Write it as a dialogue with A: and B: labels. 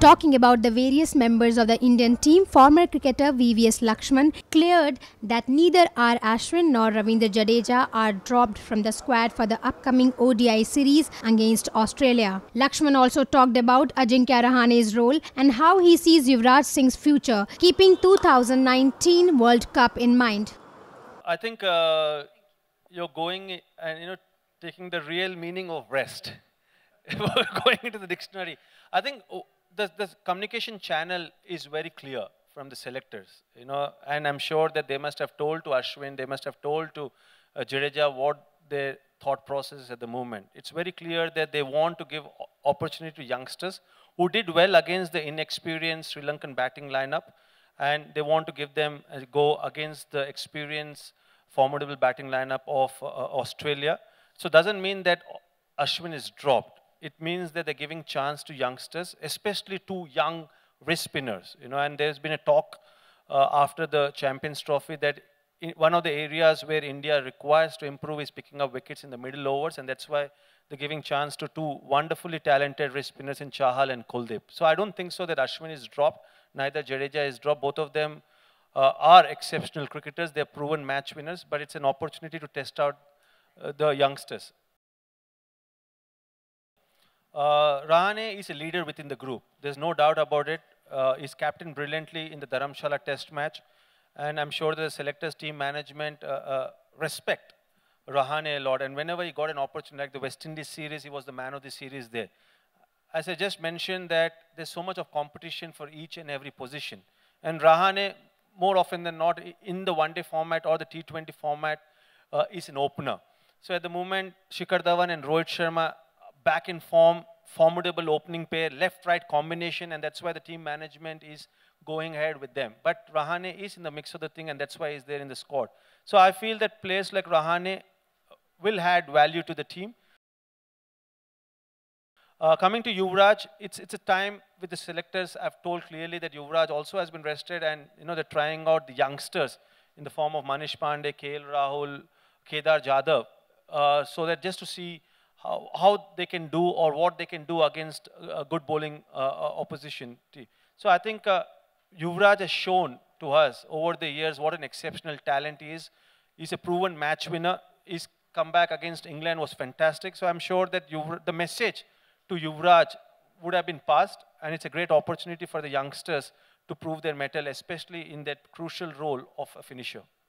A: Talking about the various members of the Indian team, former cricketer VVS Laxman cleared that neither R.Ashwin nor Ravindra Jadeja are dropped from the squad for the upcoming ODI series against Australia. Laxman also talked about Ajinkya Rahane's role and how he sees Yuvraj Singh's future, keeping 2019 World Cup in mind.
B: I think you're going and taking the real meaning of rest. Going into the dictionary. I think the communication channel is very clear from the selectors, and I'm sure that they must have told to Ashwin, they must have told to Jadeja what their thought process is at the moment. It's very clear that they want to give opportunity to youngsters who did well against the inexperienced Sri Lankan batting lineup, and they want to give them a go against the experienced, formidable batting lineup of Australia. So it doesn't mean that Ashwin is dropped. It means that they're giving chance to youngsters, especially to young wrist spinners. And there's been a talk after the Champions Trophy that one of the areas where India requires to improve is picking up wickets in the middle overs, and that's why they're giving chance to two wonderfully talented wrist spinners in Chahal and Kuldeep. So I don't think so that Ashwin is dropped, neither Jadeja is dropped. Both of them are exceptional cricketers. They're proven match winners, but it's an opportunity to test out the youngsters. Rahane is a leader within the group. There's no doubt about it. He's captained brilliantly in the Dharamshala test match. And I'm sure the selectors, team management respect Rahane a lot. And whenever he got an opportunity, like the West Indies series, he was the man of the series there. As I just mentioned, that there's so much of competition for each and every position. And Rahane, more often than not, in the one-day format or the T20 format, is an opener. So at the moment, Shikhar Dhawan and Rohit Sharma back in form, formidable opening pair, left-right combination, and that's why the team management is going ahead with them. But Rahane is in the mix of the thing, and that's why he's there in the squad. So I feel that players like Rahane will add value to the team. Coming to Yuvraj, it's a time with the selectors. I've told clearly that Yuvraj also has been rested, and they're trying out the youngsters in the form of Manish Pandey, KL Rahul, Kedar Jadhav, so that just to see how they can do or what they can do against a good bowling opposition team. So I think Yuvraj has shown to us over the years what an exceptional talent he is. He's a proven match winner. His comeback against England was fantastic. So I'm sure that the message to Yuvraj would have been passed, and it's a great opportunity for the youngsters to prove their mettle, especially in that crucial role of a finisher.